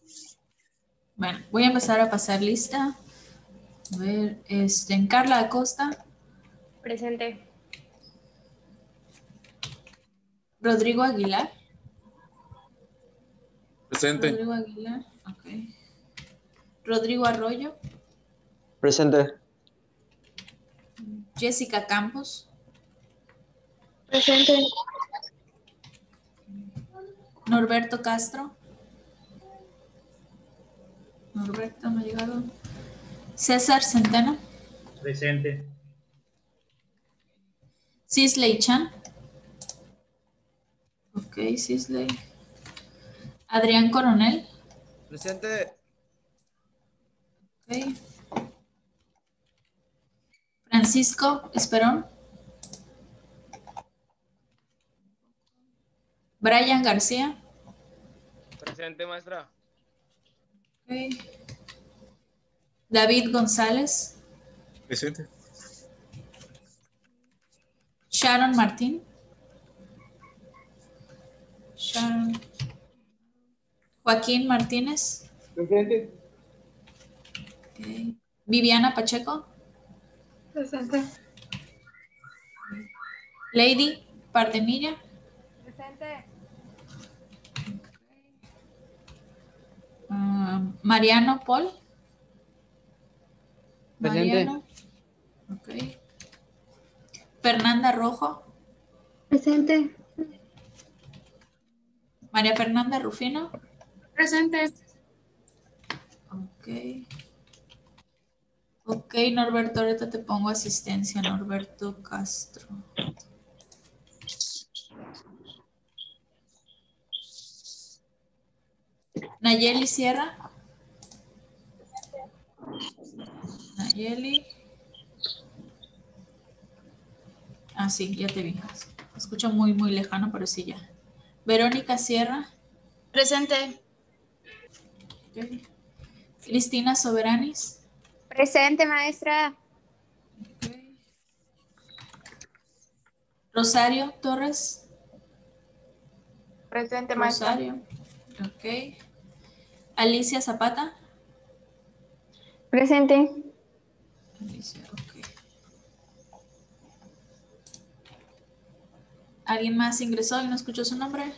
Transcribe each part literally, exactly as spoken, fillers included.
Bueno, voy a empezar a pasar lista. A ver, este, en Carla Acosta, Presente. Rodrigo Aguilar. Presente. Rodrigo Aguilar, ok. Rodrigo Arroyo, Presente. Jessica Campos, Presente. Norberto Castro. Norberto me ha llegado. César Centeno, Presente. Sisley Chan. Ok, Sisley. Adrián Coronel. Presente. Ok. Francisco Esperón. Brian García. Presente, maestra. Ok. David González. Presente. Sharon Martín. Sharon. Joaquín Martínez. Presente. Okay. Viviana Pacheco. Presente. Lady Partemilla. Presente. Uh, Mariano Paul. Presente. Mariano. Ok. Fernanda Rojo. Presente. María Fernanda Rufino. Presente. Ok. Ok, Norberto, ahorita te pongo asistencia, Norberto Castro. Nayeli Sierra. Nayeli. Ah, sí, ya te vi. Me escucho muy, muy lejano, pero sí ya. Verónica Sierra. Presente. Okay. Cristina Soberanis. Presente, maestra. Okay. Rosario Torres. Presente, maestra. Rosario. Ok. Alicia Zapata. Presente. Alicia, ok. ¿Alguien más ingresó y no escuchó su nombre?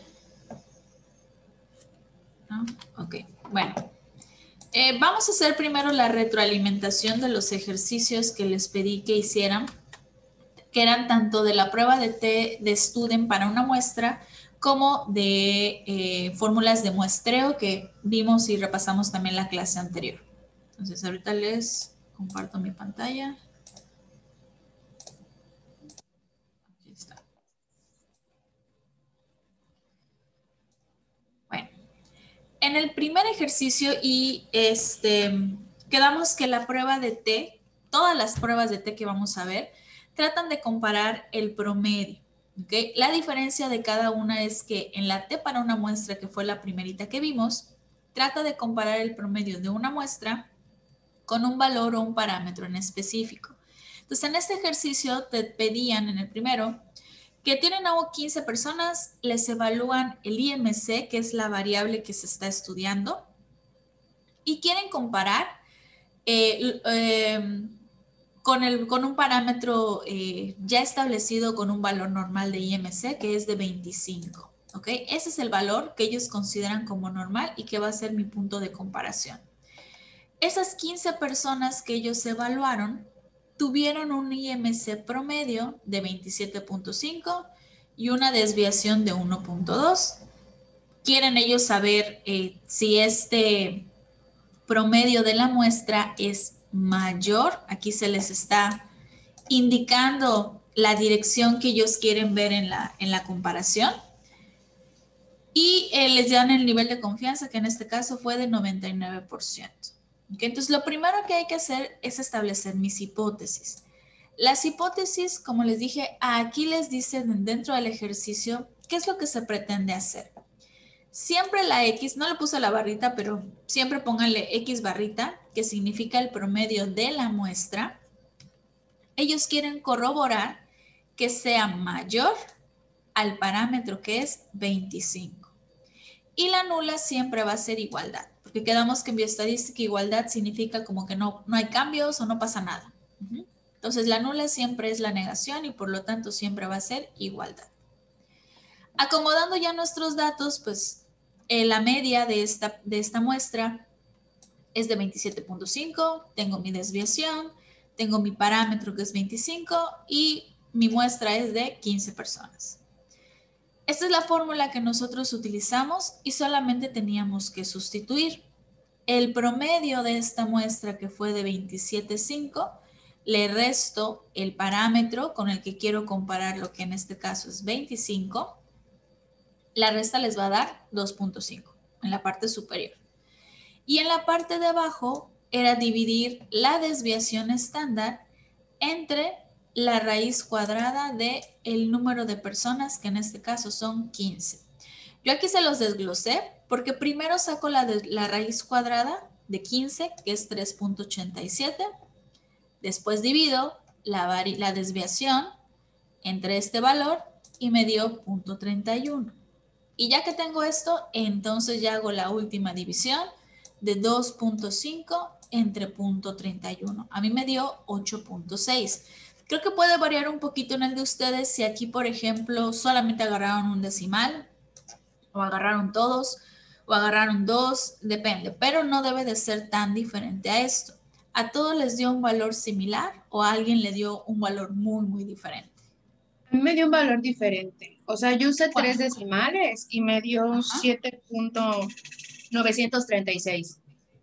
¿No? Ok, bueno. Eh, vamos a hacer primero la retroalimentación de los ejercicios que les pedí que hicieran, que eran tanto de la prueba de T de Student para una muestra como de eh, fórmulas de muestreo que vimos y repasamos también la clase anterior. Entonces ahorita les comparto mi pantalla. Aquí está. Bueno, en el primer ejercicio y este, quedamos que la prueba de T, todas las pruebas de T que vamos a ver, tratan de comparar el promedio. ¿Okay? La diferencia de cada una es que en la T para una muestra, que fue la primerita que vimos, trata de comparar el promedio de una muestra con un valor o un parámetro en específico. Entonces, en este ejercicio te pedían en el primero que tienen a quince personas, les evalúan el I M C, que es la variable que se está estudiando, y quieren comparar eh, eh, con, el, con un parámetro eh, ya establecido con un valor normal de I M C, que es de veinticinco. ¿Ok? Ese es el valor que ellos consideran como normal y que va a ser mi punto de comparación. Esas quince personas que ellos evaluaron tuvieron un I M C promedio de veintisiete punto cinco y una desviación de uno punto dos. Quieren ellos saber eh, si este promedio de la muestra es mayor. Aquí se les está indicando la dirección que ellos quieren ver en la, en la comparación. Y eh, les dan el nivel de confianza, que en este caso fue de noventa y nueve por ciento. ¿Okay? Entonces, lo primero que hay que hacer es establecer mis hipótesis. Las hipótesis, como les dije, aquí les dicen dentro del ejercicio qué es lo que se pretende hacer. Siempre la X, no le puse la barrita, pero siempre pónganle X barrita, que significa el promedio de la muestra. Ellos quieren corroborar que sea mayor al parámetro que es veinticinco. Y la nula siempre va a ser igualdad, porque que quedamos que en bioestadística igualdad significa como que no, no hay cambios o no pasa nada. Uh-huh. Entonces la nula siempre es la negación y por lo tanto siempre va a ser igualdad. Acomodando ya nuestros datos, pues eh, la media de esta, de esta muestra es de veintisiete punto cinco, tengo mi desviación, tengo mi parámetro que es veinticinco y mi muestra es de quince personas. Esta es la fórmula que nosotros utilizamos y solamente teníamos que sustituir. El promedio de esta muestra que fue de veintisiete punto cinco, le resto el parámetro con el que quiero comparar lo que en este caso es veinticinco, la resta les va a dar dos punto cinco en la parte superior. Y en la parte de abajo era dividir la desviación estándar entre la raíz cuadrada del número de personas, que en este caso son quince. Yo aquí se los desglosé porque primero saco la, de, la raíz cuadrada de quince, que es tres punto ochenta y siete. Después divido la, la desviación entre este valor y me dio cero punto treinta y uno. Y ya que tengo esto, entonces ya hago la última división de dos punto cinco entre cero punto treinta y uno. A mí me dio ocho punto seis. Creo que puede variar un poquito en el de ustedes si aquí, por ejemplo, solamente agarraron un decimal o agarraron todos o agarraron dos, depende, pero no debe de ser tan diferente a esto. ¿A todos les dio un valor similar o a alguien le dio un valor muy, muy diferente? A mí me dio un valor diferente. O sea, yo usé tres decimales y me dio siete punto novecientos treinta y seis.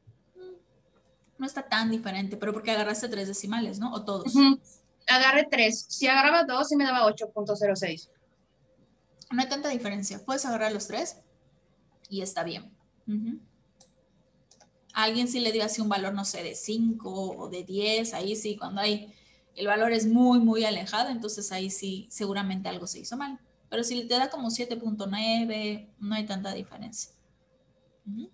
No está tan diferente, pero porque agarraste tres decimales, ¿no? ¿O todos? Uh-huh. Agarré tres. Si agarraba dos, sí me daba ocho punto cero seis. No hay tanta diferencia. Puedes agarrar los tres y está bien. Uh-huh. A alguien sí le dio así un valor, no sé, de cinco o de diez. Ahí sí, cuando hay el valor es muy, muy alejado, entonces ahí sí seguramente algo se hizo mal. Pero si te da como siete punto nueve, no hay tanta diferencia. Uh-huh.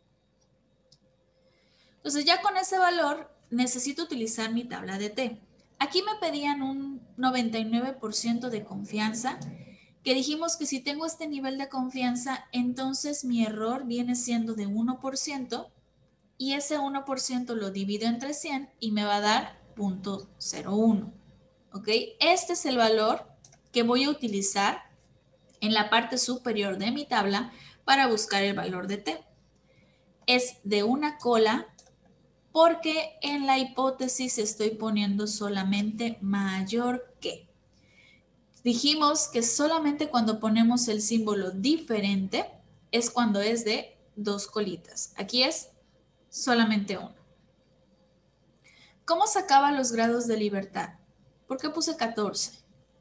Entonces ya con ese valor necesito utilizar mi tabla de T. Aquí me pedían un noventa y nueve por ciento de confianza, que dijimos que si tengo este nivel de confianza, entonces mi error viene siendo de uno por ciento y ese uno por ciento lo divido entre cien y me va a dar cero punto cero uno. ¿Ok? Este es el valor que voy a utilizar en la parte superior de mi tabla para buscar el valor de T. Es de una cola porque en la hipótesis estoy poniendo solamente mayor que. Dijimos que solamente cuando ponemos el símbolo diferente es cuando es de dos colitas. Aquí es solamente uno. ¿Cómo sacaba los grados de libertad? ¿Por qué puse catorce?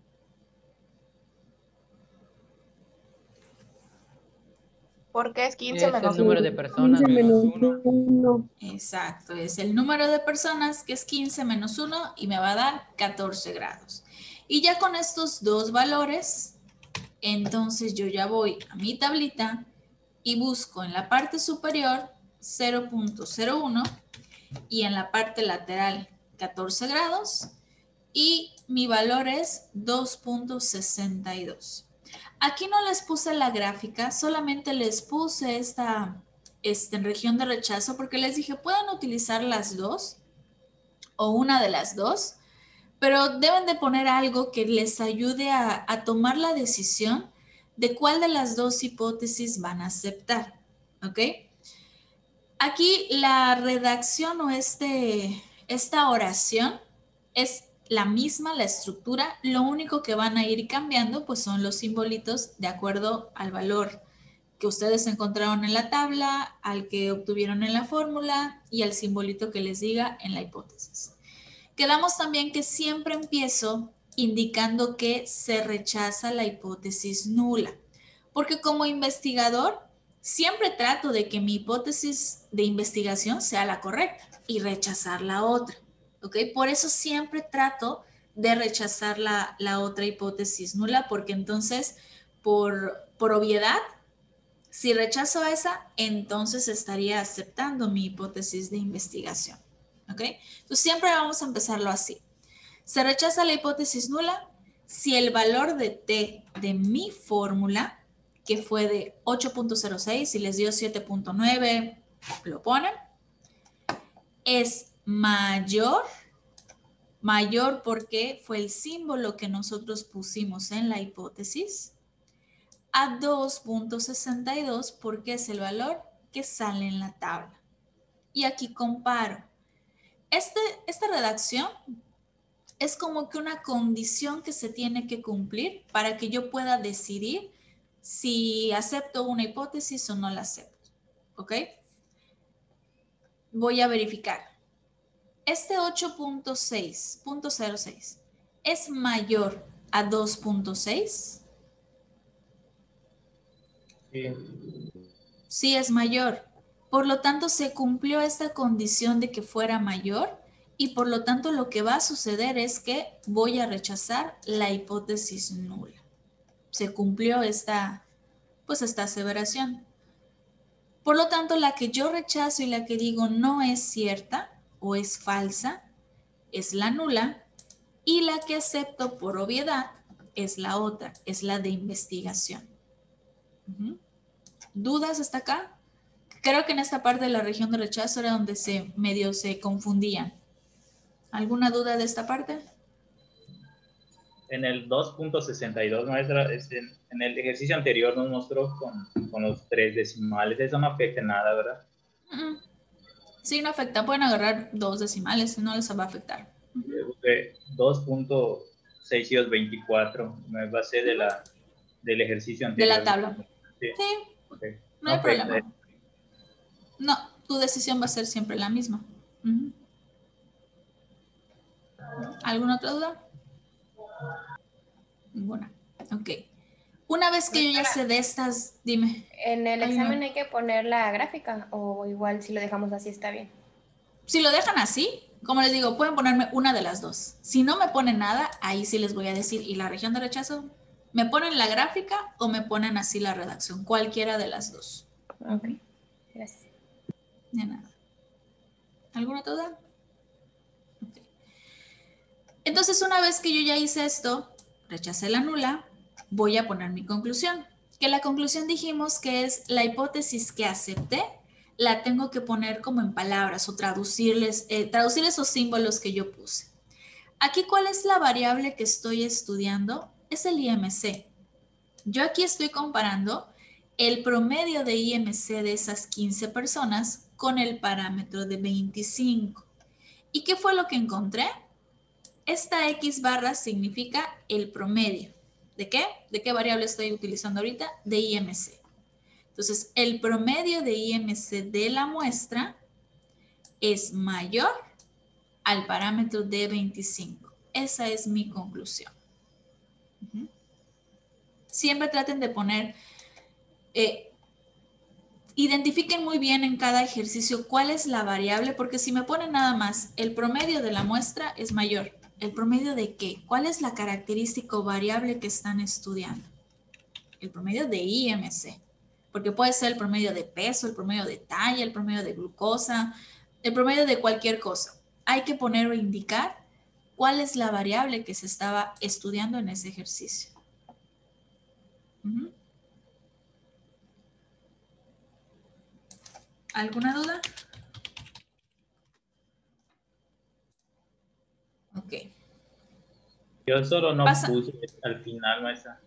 Porque es quince Es menos el número de personas menos uno. Exacto, es el número de personas que es quince menos uno y me va a dar catorce grados. Y ya con estos dos valores, entonces yo ya voy a mi tablita y busco en la parte superior cero punto cero uno y en la parte lateral catorce grados y mi valor es dos punto sesenta y dos. Aquí no les puse la gráfica, solamente les puse esta, esta en región de rechazo porque les dije pueden utilizar las dos o una de las dos, pero deben de poner algo que les ayude a, a tomar la decisión de cuál de las dos hipótesis van a aceptar, ¿ok? Aquí la redacción o este, esta oración es la misma, la estructura, lo único que van a ir cambiando pues son los simbolitos de acuerdo al valor que ustedes encontraron en la tabla, al que obtuvieron en la fórmula y al simbolito que les diga en la hipótesis. Quedamos también que siempre empiezo indicando que se rechaza la hipótesis nula, porque como investigador siempre trato de que mi hipótesis de investigación sea la correcta y rechazar la otra. ¿Ok? Por eso siempre trato de rechazar la, la otra hipótesis nula, porque entonces, por, por obviedad, si rechazo esa, entonces estaría aceptando mi hipótesis de investigación. ¿Ok? Entonces siempre vamos a empezarlo así. Se rechaza la hipótesis nula si el valor de T de mi fórmula, que fue de ocho punto cero seis y les dio siete punto nueve lo ponen, es mayor, mayor porque fue el símbolo que nosotros pusimos en la hipótesis, a dos punto sesenta y dos porque es el valor que sale en la tabla. Y aquí comparo. Este, esta redacción es como que una condición que se tiene que cumplir para que yo pueda decidir si acepto una hipótesis o no la acepto. ¿Ok? Voy a verificar. Este ocho punto seis, punto cero seis, ¿es mayor a dos punto seis? Sí. Sí, es mayor. Por lo tanto, se cumplió esta condición de que fuera mayor y por lo tanto lo que va a suceder es que voy a rechazar la hipótesis nula. Se cumplió esta, pues esta aseveración. Por lo tanto, la que yo rechazo y la que digo no es cierta o es falsa es la nula y la que acepto por obviedad es la otra, es la de investigación. Uh-huh. ¿Dudas hasta acá? Creo que en esta parte de la región de rechazo era donde se medio se confundían. ¿Alguna duda de esta parte? En el dos punto sesenta y dos, maestra, este, en el ejercicio anterior nos mostró con, con los tres decimales. Eso no afecta en nada, ¿verdad? Uh-uh. Sí, no afecta. Pueden agarrar dos decimales, no les va a afectar. Uh-huh. dos punto seiscientos veinticuatro me basé de la, del ejercicio anterior. De la tabla. Sí. sí. Okay. No, no hay afecta. Problema. No, tu decisión va a ser siempre la misma. Uh-huh. ¿Alguna otra duda? Ninguna. Ok. Una vez que yo ya sé de estas, dime. ¿En el examen hay que poner la gráfica o igual si lo dejamos así está bien? Si lo dejan así, como les digo, pueden ponerme una de las dos. Si no me ponen nada, ahí sí les voy a decir, ¿y la región de rechazo? ¿Me ponen la gráfica o me ponen así la redacción? Cualquiera de las dos. Ok, gracias. De nada. ¿Alguna duda? Okay. Entonces, una vez que yo ya hice esto, rechacé la nula, voy a poner mi conclusión. Que la conclusión dijimos que es la hipótesis que acepté, la tengo que poner como en palabras o traducirles, eh, traducir esos símbolos que yo puse. Aquí, ¿cuál es la variable que estoy estudiando? Es el I M C. Yo aquí estoy comparando el promedio de I M C de esas quince personas con el parámetro de veinticinco. ¿Y qué fue lo que encontré? Esta X barra significa el promedio. ¿De qué? ¿De qué variable estoy utilizando ahorita? De I M C. Entonces, el promedio de I M C de la muestra es mayor al parámetro de veinticinco. Esa es mi conclusión. Uh-huh. Siempre traten de poner, eh, identifiquen muy bien en cada ejercicio cuál es la variable, porque si me ponen nada más, el promedio de la muestra es mayor. ¿El promedio de qué? ¿Cuál es la característica o variable que están estudiando? El promedio de I M C. Porque puede ser el promedio de peso, el promedio de talla, el promedio de glucosa, el promedio de cualquier cosa. Hay que poner o indicar cuál es la variable que se estaba estudiando en ese ejercicio. Uh-huh. ¿Alguna duda? Ok. Yo solo no Pasa. puse al final, maestra.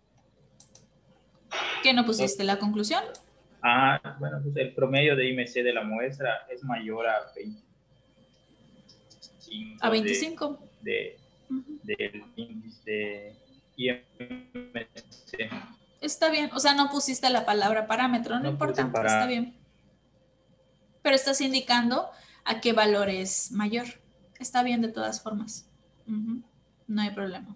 ¿Qué no pusiste? ¿La conclusión? Ah, bueno, pues el promedio de I M C de la muestra es mayor a veinticinco. ¿A veinticinco? De, de, uh-huh. Del índice de I M C. Está bien, o sea, no pusiste la palabra parámetro, no, no importa, para... está bien. Pero estás indicando a qué valor es mayor. Está bien de todas formas. Uh-huh. No hay problema.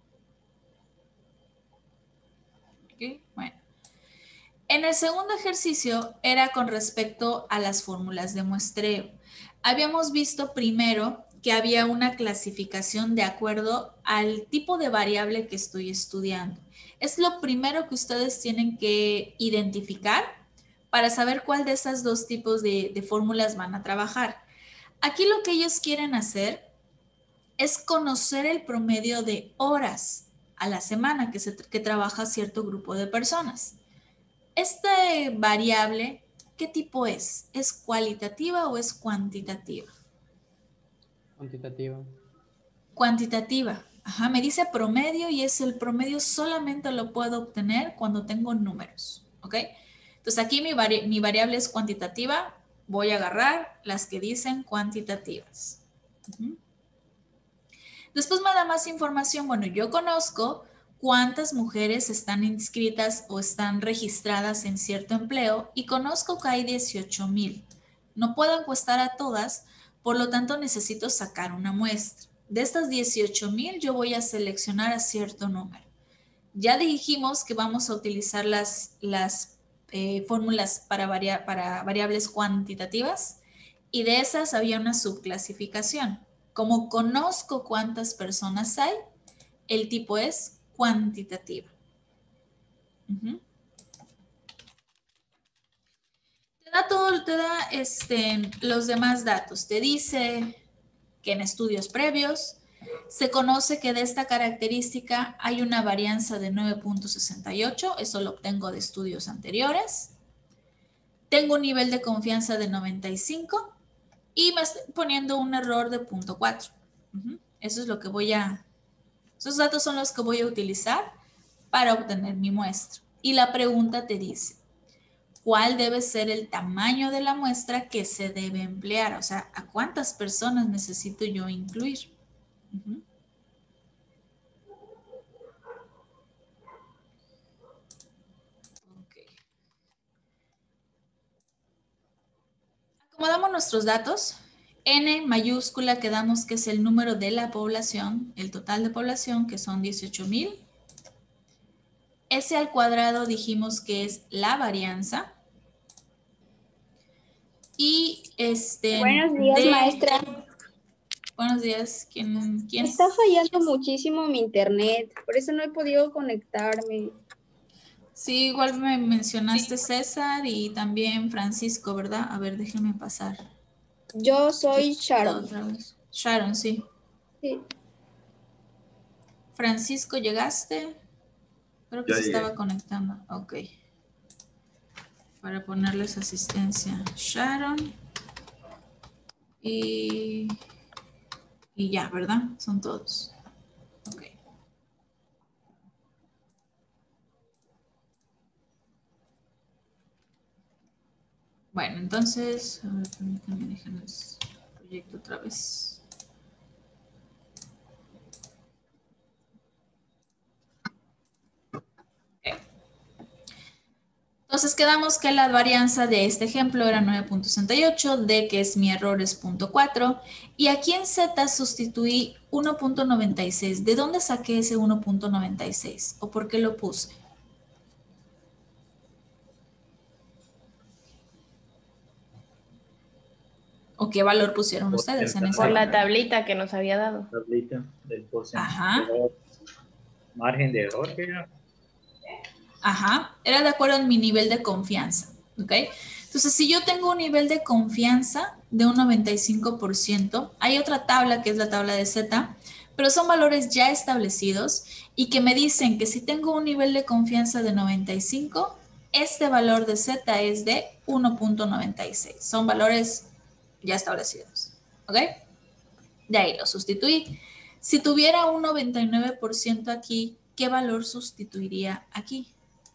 Ok, bueno. En el segundo ejercicio era con respecto a las fórmulas de muestreo. Habíamos visto primero que había una clasificación de acuerdo al tipo de variable que estoy estudiando. Es lo primero que ustedes tienen que identificar para saber cuál de esos dos tipos de, de fórmulas van a trabajar. Aquí lo que ellos quieren hacer es conocer el promedio de horas a la semana que, se, que trabaja cierto grupo de personas. Esta variable ¿qué tipo es? ¿Es cualitativa o es cuantitativa? Cuantitativa. Cuantitativa. Ajá, me dice promedio y es el promedio solamente lo puedo obtener cuando tengo números, ¿ok? Entonces aquí mi, vari mi variable es cuantitativa, voy a agarrar las que dicen cuantitativas. Uh-huh. Después me da más información. Bueno, yo conozco cuántas mujeres están inscritas o están registradas en cierto empleo y conozco que hay dieciocho mil. No puedo encuestar a todas, por lo tanto necesito sacar una muestra. De estas dieciocho mil yo voy a seleccionar a cierto número. Ya dijimos que vamos a utilizar las, las eh, fórmulas para, varia para variables cuantitativas y de esas había una subclasificación. Como conozco cuántas personas hay, el tipo es cuantitativa. Uh-huh. Te da todo, te da este, los demás datos. Te dice que en estudios previos se conoce que de esta característica hay una varianza de nueve punto sesenta y ocho, eso lo obtengo de estudios anteriores. Tengo un nivel de confianza de noventa y cinco y me estoy poniendo un error de punto cuatro. Uh-huh. Eso es lo que voy a, esos datos son los que voy a utilizar para obtener mi muestra. Y la pregunta te dice, ¿cuál debe ser el tamaño de la muestra que se debe emplear? O sea, ¿a cuántas personas necesito yo incluir? Uh-huh. Okay. Acomodamos nuestros datos. N mayúscula quedamos que es el número de la población, el total de población, que son dieciocho mil. S al cuadrado dijimos que es la varianza. Y este... Buenos días, de... maestra. Buenos días. ¿Quién, quién? Está fallando muchísimo mi internet, por eso no he podido conectarme. Sí, igual me mencionaste César y también Francisco, ¿verdad? A ver, déjenme pasar. Yo soy Sharon. Otra vez. Sharon, sí. Sí. Francisco, ¿llegaste? Creo que Ya se llegué. estaba conectando. Ok. Para ponerles asistencia. Sharon. Y, y ya, ¿verdad? Son todos. Ok. Bueno, entonces, a ver, permítanme, déjenles el proyecto otra vez. Okay. Entonces quedamos que la varianza de este ejemplo era nueve punto sesenta y ocho, D, que es mi error, es punto cuatro, y aquí en Z sustituí uno punto noventa y seis. ¿De dónde saqué ese uno punto noventa y seis? ¿O por qué lo puse? ¿O qué valor pusieron Por ustedes en ese? Por la tablita que nos había dado. Tablita del porcentaje. Ajá. Margen de error, ¿qué era? Ajá, era de acuerdo en mi nivel de confianza, ¿ok? Entonces, si yo tengo un nivel de confianza de un noventa y cinco por ciento, hay otra tabla que es la tabla de Z, pero son valores ya establecidos y que me dicen que si tengo un nivel de confianza de noventa y cinco, este valor de Z es de uno punto noventa y seis. Son valores ya establecidos, ¿ok? De ahí lo sustituí. Si tuviera un noventa y nueve por ciento aquí, ¿qué valor sustituiría aquí?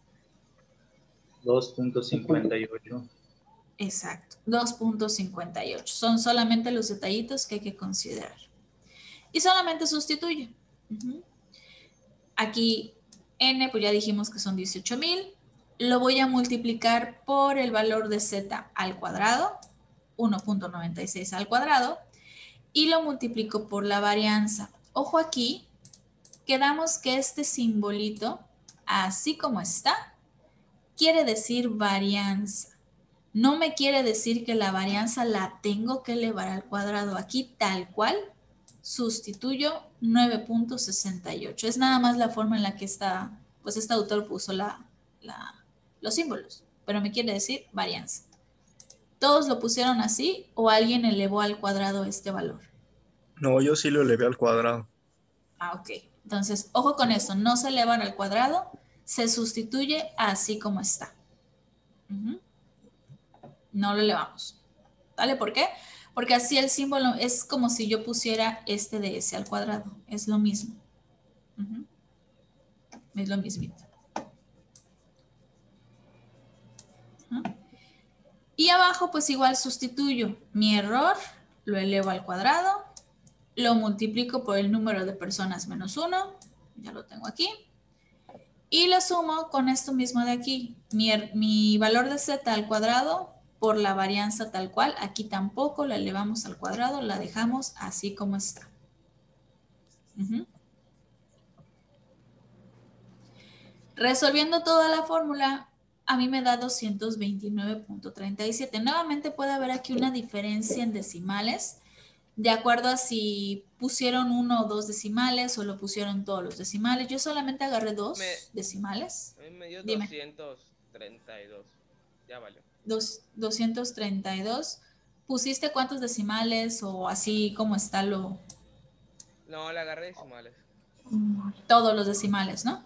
dos punto cincuenta y ocho. Exacto, dos punto cincuenta y ocho. Son solamente los detallitos que hay que considerar. Y solamente sustituye. Uh-huh. Aquí N, pues ya dijimos que son dieciocho mil. Lo voy a multiplicar por el valor de Z al cuadrado, uno punto noventa y seis al cuadrado, y lo multiplico por la varianza. Ojo aquí, quedamos que este simbolito, así como está, quiere decir varianza. No me quiere decir que la varianza la tengo que elevar al cuadrado. Aquí tal cual sustituyo nueve punto sesenta y ocho. Es nada más la forma en la que está, pues este autor puso la, la, los símbolos, pero me quiere decir varianza. ¿Todos lo pusieron así o alguien elevó al cuadrado este valor? No, yo sí lo elevé al cuadrado. Ah, ok. Entonces, ojo con esto, no se elevan al cuadrado, se sustituye así como está. Uh-huh. no lo elevamos. ¿Vale? ¿Por qué? Porque así el símbolo es como si yo pusiera este de S al cuadrado. Es lo mismo. Uh-huh. Es lo mismito. ¿Uh? Y abajo pues igual sustituyo mi error, lo elevo al cuadrado, lo multiplico por el número de personas menos uno, ya lo tengo aquí, y lo sumo con esto mismo de aquí, mi, mi valor de Z al cuadrado por la varianza tal cual, aquí tampoco la elevamos al cuadrado, la dejamos así como está. Uh-huh. Resolviendo toda la fórmula, a mí me da doscientos veintinueve punto treinta y siete. Nuevamente puede haber aquí una diferencia en decimales, de acuerdo a si pusieron uno o dos decimales o lo pusieron todos los decimales. Yo solamente agarré dos me, decimales. A mí me dio Dime. doscientos treinta y dos. Ya valió. Dos, doscientos treinta y dos. ¿Pusiste cuántos decimales o así como está lo...? No, le agarré decimales. Todos los decimales, ¿no?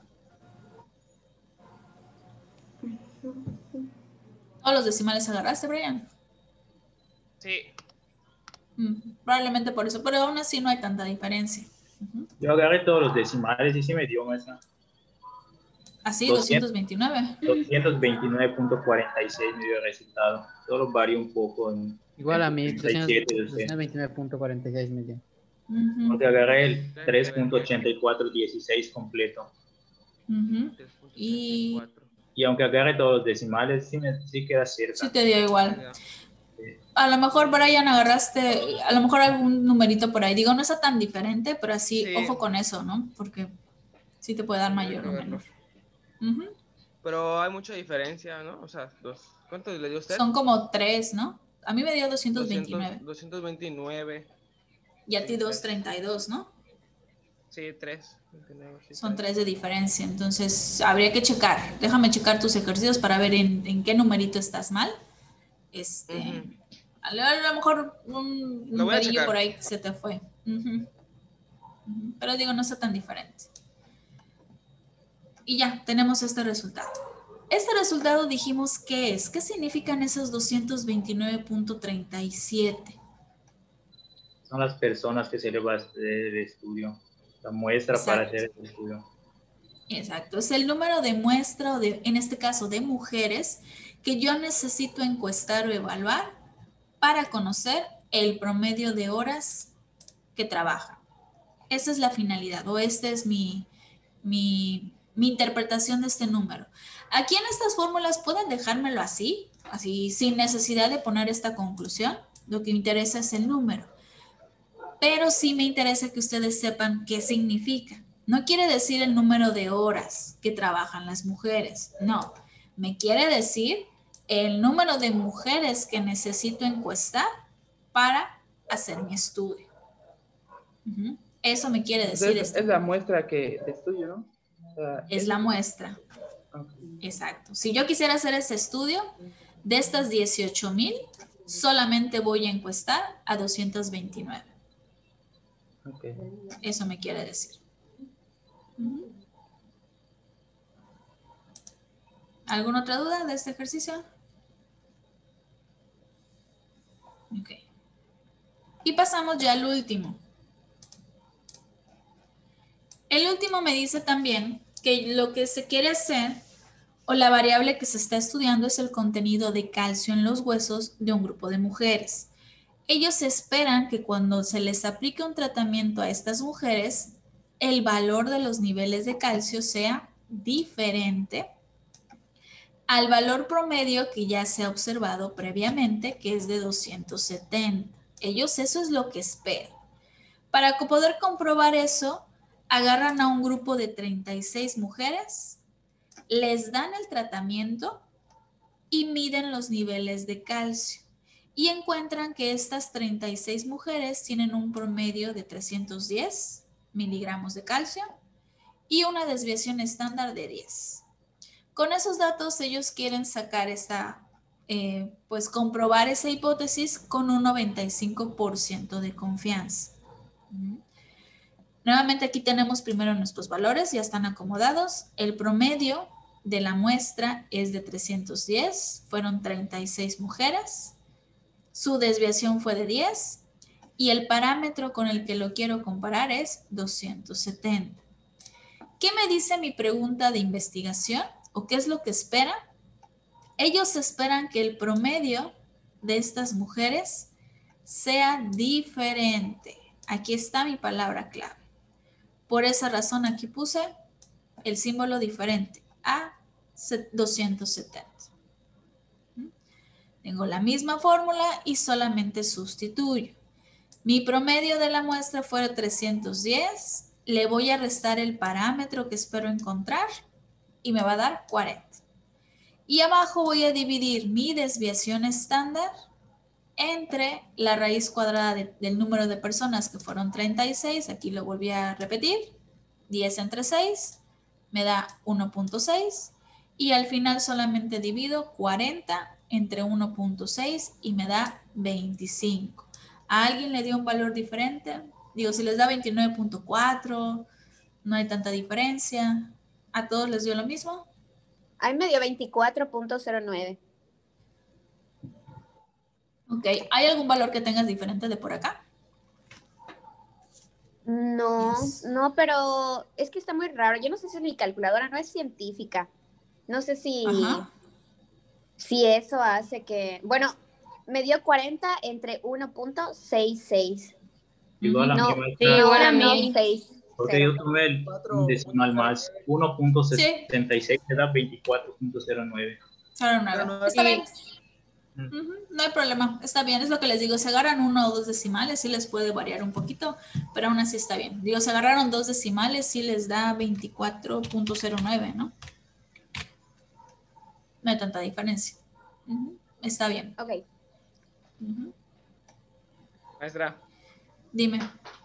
¿Todos los decimales agarraste, Brian? Sí. Mm, probablemente por eso, pero aún así no hay tanta diferencia. Uh-huh. Yo agarré todos los decimales y sí me dio maestra. Así, doscientos veintinueve. doscientos veintinueve punto cuarenta y seis me dio el resultado. Solo varía un poco. En, Igual en a mí, doscientos veintinueve punto cuarenta y seis me dio. Uh-huh. Porque agarré el tres punto ochenta y cuatro dieciséis completo. Uh-huh. Y... y aunque agarre todos los decimales, sí, me, sí queda cerca. Sí te dio igual. A lo mejor, Brian, agarraste, a lo mejor algún numerito por ahí. Digo, no está tan diferente, pero así, sí. Ojo con eso, ¿no? Porque sí te puede dar mayor o menor. Uh-huh. Pero hay mucha diferencia, ¿no? O sea, dos, ¿cuántos le dio usted? Son como tres, ¿no? A mí me dio doscientos veintinueve. doscientos veintinueve. Y a ti doscientos treinta y dos, ¿no? Sí, tres. veintinueve, sí, son tres de diferencia, entonces habría que checar. Déjame checar tus ejercicios para ver en, en qué numerito estás mal. Este, uh-huh. a, lo, a lo mejor un numerillo por ahí se te fue. Uh-huh. Uh-huh. Pero digo, no está tan diferente. Y ya, tenemos este resultado. Este resultado dijimos qué es. ¿Qué significan esos doscientos veintinueve punto treinta y siete? Son las personas que se les va a hacer el estudio. La muestra Exacto. Para hacer el estudio. Exacto, es el número de muestra, o de, en este caso de mujeres, que yo necesito encuestar o evaluar para conocer el promedio de horas que trabajan. Esa es la finalidad, o esta es mi, mi, mi interpretación de este número. Aquí en estas fórmulas pueden dejármelo así, así sin necesidad de poner esta conclusión. Lo que me interesa es el número. Pero sí me interesa que ustedes sepan qué significa. No quiere decir el número de horas que trabajan las mujeres. No, me quiere decir el número de mujeres que necesito encuestar para hacer mi estudio. Uh-huh. Eso me quiere decir. Entonces, este. Es la muestra que de estudio, ¿no? O sea, es la muestra. Okay. Exacto. Si yo quisiera hacer ese estudio, de estas dieciocho mil, solamente voy a encuestar a doscientos veintinueve. Okay. Eso me quiere decir. Uh-huh. ¿Alguna otra duda de este ejercicio? Ok. Y pasamos ya al último. El último me dice también que lo que se quiere hacer o la variable que se está estudiando es el contenido de calcio en los huesos de un grupo de mujeres. Ellos esperan que cuando se les aplique un tratamiento a estas mujeres, el valor de los niveles de calcio sea diferente al valor promedio que ya se ha observado previamente, que es de doscientos setenta. Ellos eso es lo que esperan. Para poder comprobar eso, agarran a un grupo de treinta y seis mujeres, les dan el tratamiento y miden los niveles de calcio. Y encuentran que estas treinta y seis mujeres tienen un promedio de trescientos diez miligramos de calcio y una desviación estándar de diez. Con esos datos ellos quieren sacar esta, eh, pues comprobar esa hipótesis con un noventa y cinco por ciento de confianza. ¿Mm? Nuevamente aquí tenemos primero nuestros valores, ya están acomodados. El promedio de la muestra es de trescientos diez, fueron treinta y seis mujeres, su desviación fue de diez y el parámetro con el que lo quiero comparar es doscientos setenta. ¿Qué me dice mi pregunta de investigación o qué es lo que espera? Ellos esperan que el promedio de estas mujeres sea diferente. Aquí está mi palabra clave. Por esa razón aquí puse el símbolo diferente a doscientos setenta. Tengo la misma fórmula y solamente sustituyo. Mi promedio de la muestra fue trescientos diez. Le voy a restar el parámetro que espero encontrar y me va a dar cuarenta. Y abajo voy a dividir mi desviación estándar entre la raíz cuadrada de, del número de personas que fueron treinta y seis. Aquí lo volví a repetir. diez entre seis me da uno punto seis. Y al final solamente divido cuarenta entre uno punto seis y me da veinticinco. ¿A alguien le dio un valor diferente? Digo, si les da veintinueve punto cuatro, no hay tanta diferencia. ¿A todos les dio lo mismo? A mí me dio veinticuatro punto cero nueve. Ok, ¿hay algún valor que tengas diferente de por acá? No, Yes. no, pero es que está muy raro. Yo no sé si mi calculadora no es científica. No sé si, Ajá. si eso hace que... Bueno, me dio cuarenta entre uno punto sesenta y seis. Igual a No, mí, Sí, maestra, igual a no, mí. seis. porque yo tomé el decimal más uno punto sesenta y seis, te da veinticuatro punto cero nueve. cero nueve. Está Sí. bien. Ujú, no hay problema, está bien, es lo que les digo, si agarran uno o dos decimales sí les puede variar un poquito, pero aún así está bien. Digo, si agarraron dos decimales sí les da veinticuatro punto cero nueve, ¿no? No hay tanta diferencia. Ujú, está bien. Ok. Ujú. Maestra, Dime,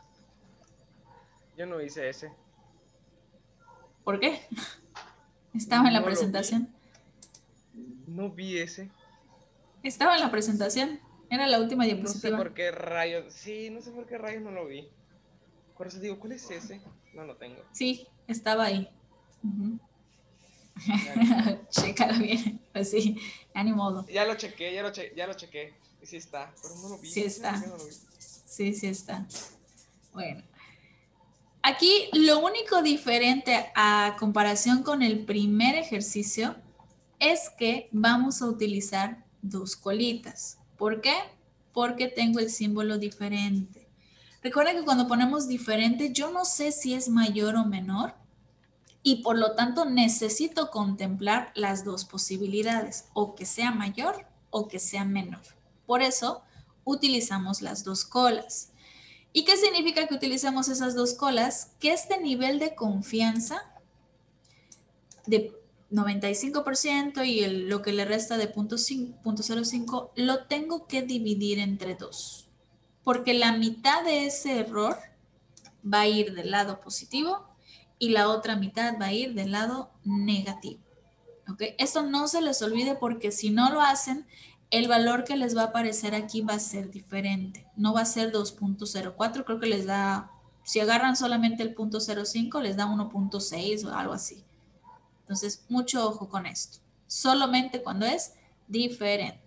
yo no hice ese. ¿por qué? Estaba en la No lo vi. presentación. No vi ese. Estaba en la presentación. Era la última No sé diapositiva. por qué rayos. Sí, no sé por qué rayos no lo vi. Por eso digo, ¿cuál es ese? No lo tengo. Sí, estaba ahí. Ujú. Ya, Chécalo bien. Pues sí, ya ni modo. ya lo chequé, ya lo, che ya lo chequé. Y sí está, pero no lo vi. Sí No sé por está. qué no lo vi. Sí, sí está. Bueno. Aquí lo único diferente a comparación con el primer ejercicio es que vamos a utilizar dos colitas. ¿Por qué? Porque tengo el símbolo diferente. Recuerden que cuando ponemos diferente, yo no sé si es mayor o menor y por lo tanto necesito contemplar las dos posibilidades, o que sea mayor o que sea menor. Por eso utilizamos las dos colas. ¿Y qué significa que utilicemos esas dos colas? Que este nivel de confianza de noventa y cinco por ciento y el, lo que le resta de punto cero cinco lo tengo que dividir entre dos. Porque la mitad de ese error va a ir del lado positivo y la otra mitad va a ir del lado negativo. ¿Ok? Esto no se les olvide porque si no lo hacen, el valor que les va a aparecer aquí va a ser diferente. No va a ser dos punto cero cuatro, creo que les da, si agarran solamente el punto cero cinco, les da uno punto seis o algo así. Entonces, mucho ojo con esto. Solamente cuando es diferente.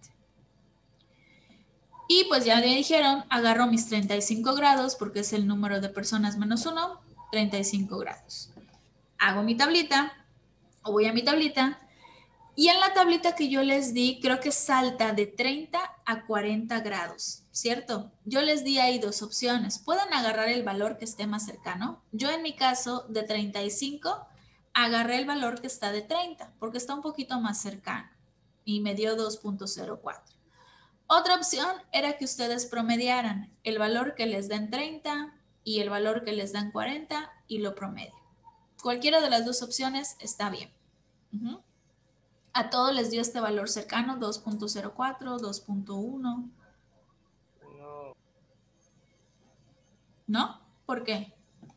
Y pues ya me dijeron, agarro mis treinta y cinco grados porque es el número de personas menos uno, treinta y cinco grados. Hago mi tablita, o voy a mi tablita, y en la tablita que yo les di, creo que salta de treinta a cuarenta grados, ¿cierto? Yo les di ahí dos opciones. Pueden agarrar el valor que esté más cercano. Yo en mi caso, de treinta y cinco, agarré el valor que está de treinta, porque está un poquito más cercano, y me dio dos punto cero cuatro. Otra opción era que ustedes promediaran el valor que les dan treinta y el valor que les dan cuarenta y lo promedio. Cualquiera de las dos opciones está bien. Uh-huh. A todos les dio este valor cercano, dos punto cero cuatro, dos punto uno. No. ¿No? ¿Por qué?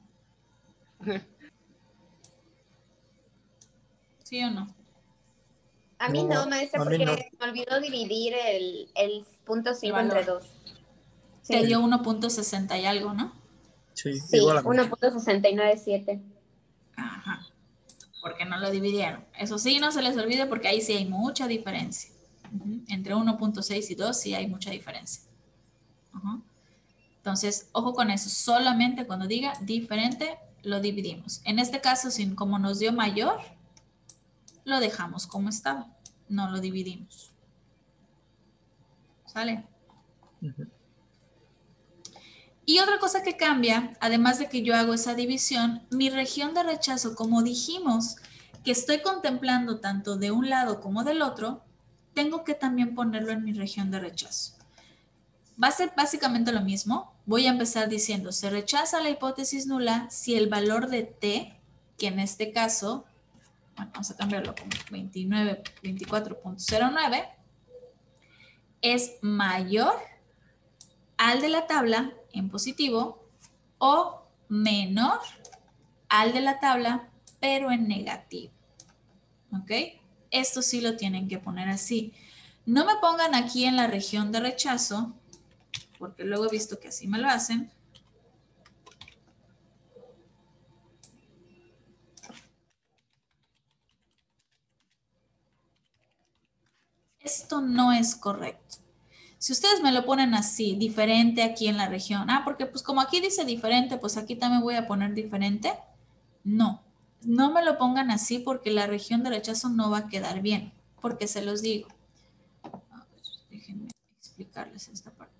¿Sí o no? A mí no, No, maestra, a mí porque no. me olvidó dividir el, el punto cinco valor. entre dos. Te Sí, dio uno punto sesenta y algo, ¿no? Sí, sí igual a mí. uno punto sesenta y nueve siete. Ajá. porque no lo dividieron. Eso sí, no se les olvide porque ahí sí hay mucha diferencia. Uh-huh. Entre uno punto seis y dos sí hay mucha diferencia. Uh-huh. Entonces, ojo con eso. Solamente cuando diga diferente, lo dividimos. En este caso, sin, como nos dio mayor, lo dejamos como estaba. No lo dividimos. ¿Sale? Uh-huh. Y otra cosa que cambia, además de que yo hago esa división, mi región de rechazo, como dijimos, que estoy contemplando tanto de un lado como del otro, tengo que también ponerlo en mi región de rechazo. Va a ser básicamente lo mismo. Voy a empezar diciendo, se rechaza la hipótesis nula si el valor de t, que en este caso, bueno, vamos a cambiarlo como veintinueve, veinticuatro punto cero nueve, es mayor al de la tabla en positivo o menor al de la tabla, pero en negativo. ¿Ok? Esto sí lo tienen que poner así. No me pongan aquí en la región de rechazo, porque luego he visto que así me lo hacen. Esto no es correcto. Si ustedes me lo ponen así, diferente aquí en la región, ah, porque pues como aquí dice diferente, pues aquí también voy a poner diferente. No, no me lo pongan así porque la región de rechazo no va a quedar bien, porque se los digo. A ver, déjenme explicarles esta parte.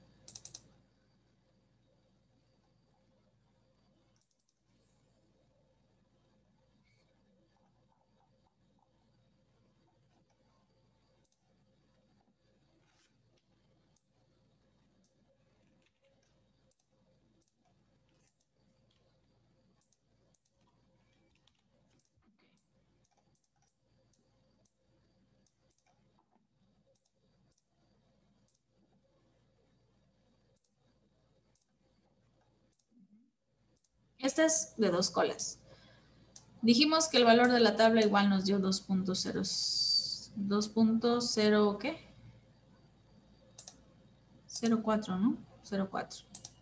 Esta es de dos colas. Dijimos que el valor de la tabla igual nos dio dos punto cero, dos punto cero, ¿qué? cero punto cuatro, ¿no? cero punto cuatro.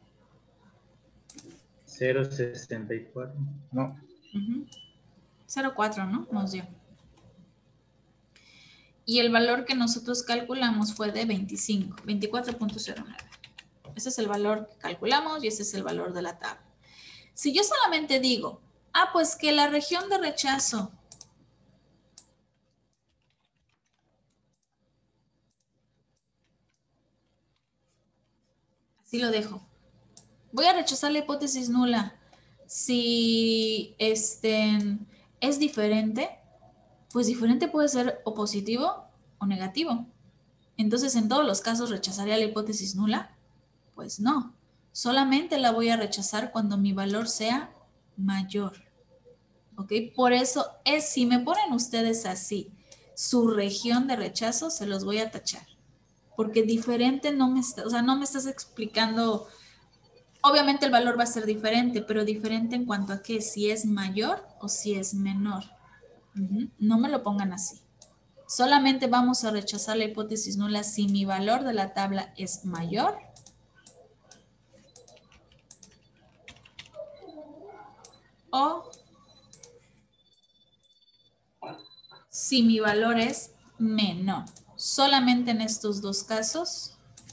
cero punto sesenta y cuatro, no. Uh-huh. cero punto cuatro, ¿no? Nos dio. Y el valor que nosotros calculamos fue de veinticinco, veinticuatro punto cero nueve. Ese es el valor que calculamos y ese es el valor de la tabla. Si yo solamente digo, ah, pues que la región de rechazo así lo dejo. Voy a rechazar la hipótesis nula. Si este, es diferente, pues diferente puede ser o positivo o negativo. Entonces, en todos los casos, ¿rechazaría la hipótesis nula? Pues no. Solamente la voy a rechazar cuando mi valor sea mayor. ¿Ok? Por eso es, si me ponen ustedes así, su región de rechazo, se los voy a tachar. Porque diferente no me está, o sea, no me estás explicando. Obviamente el valor va a ser diferente, pero diferente en cuanto a que si es mayor o si es menor. Uh-huh. No me lo pongan así. Solamente vamos a rechazar la hipótesis nula si mi valor de la tabla es mayor o si mi valor es menor. Solamente en estos dos casos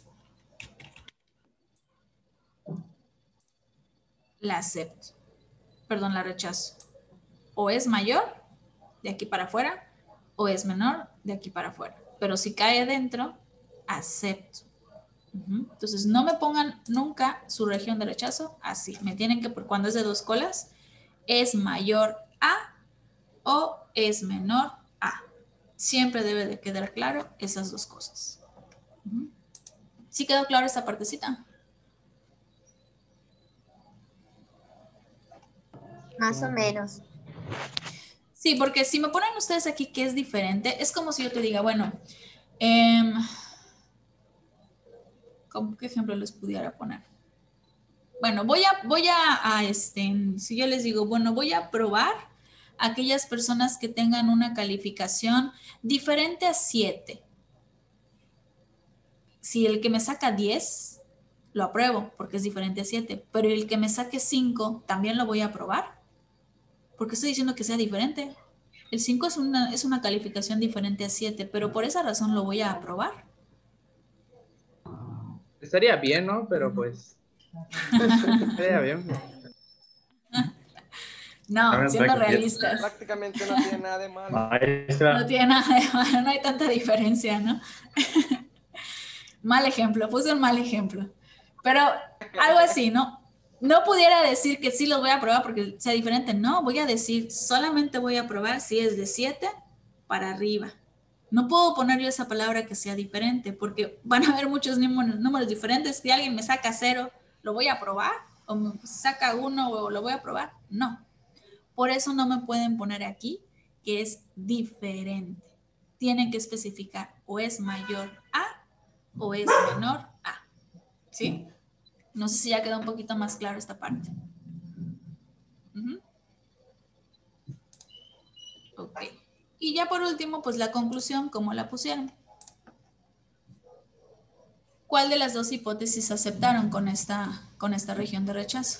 la acepto. Perdón, la rechazo. O es mayor de aquí para afuera o es menor de aquí para afuera. Pero si cae adentro, acepto. Uh-huh. Entonces, no me pongan nunca su región de rechazo así. Me tienen que, cuando es de dos colas, es mayor a o es menor a. Siempre debe de quedar claro esas dos cosas. Uh-huh. ¿Sí quedó claro esta partecita? Más o menos. Sí, porque si me ponen ustedes aquí que es diferente, es como si yo te diga, bueno, eh, ¿cómo, ¿qué ejemplo les pudiera poner? Bueno, voy a, voy a, a, este, si yo les digo, bueno, voy a probar a aquellas personas que tengan una calificación diferente a siete. Si el que me saca diez, lo apruebo porque es diferente a siete, pero el que me saque cinco, ¿también lo voy a aprobar? ¿Por qué estoy diciendo que sea diferente? El cinco es una, es una calificación diferente a siete, pero por esa razón lo voy a aprobar. Estaría bien, ¿no? Pero pues... estaría bien. No, siendo realistas. Prácticamente no tiene nada de malo. Maestra. No tiene nada de malo, no hay tanta diferencia, ¿no? Mal ejemplo, puse un mal ejemplo. Pero algo así, ¿no? No pudiera decir que sí los voy a probar porque sea diferente. No, voy a decir, solamente voy a probar si es de siete para arriba. No puedo poner yo esa palabra que sea diferente porque van a haber muchos números, números diferentes. Si alguien me saca cero, ¿lo voy a probar? ¿O me saca uno o lo voy a probar? No. Por eso no me pueden poner aquí que es diferente. Tienen que especificar o es mayor a o es menor a. ¿Sí? No sé si ya quedó un poquito más claro esta parte. Uh-huh. Ok. Y ya por último, pues la conclusión, ¿cómo la pusieron? ¿Cuál de las dos hipótesis aceptaron con esta, con esta región de rechazo?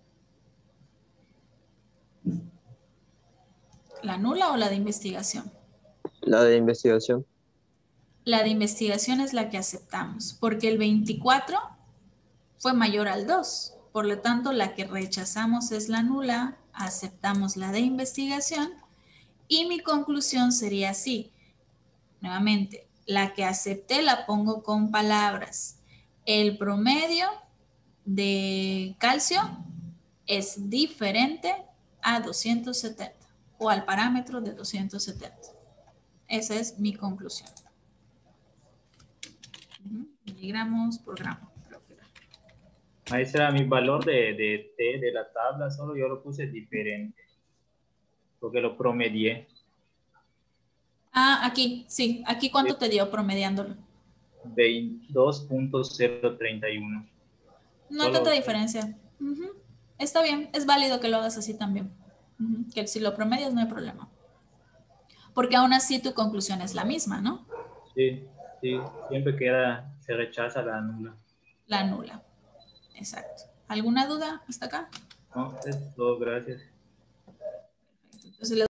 ¿La nula o la de investigación? La de investigación. La de investigación es la que aceptamos, porque el veinticuatro fue mayor al dos. Por lo tanto, la que rechazamos es la nula, aceptamos la de investigación y mi conclusión sería así. Nuevamente, la que acepté la pongo con palabras. El promedio de calcio es diferente a doscientos setenta o al parámetro de doscientos setenta. Esa es mi conclusión. Miligramos por gramo. Maestra, mi valor de, de T de la tabla solo yo lo puse diferente. Porque lo promedié. Ah, aquí, sí. ¿Aquí cuánto te dio promediándolo? veintidós punto cero treinta y uno. No hay tanta diferencia. Uh-huh. Está bien, es válido que lo hagas así también. Uh-huh. Que si lo promedias no hay problema. Porque aún así tu conclusión es la misma, ¿no? Sí, sí. Siempre queda, se rechaza la nula. La nula. Exacto. ¿Alguna duda hasta acá? No, es todo, gracias. Entonces,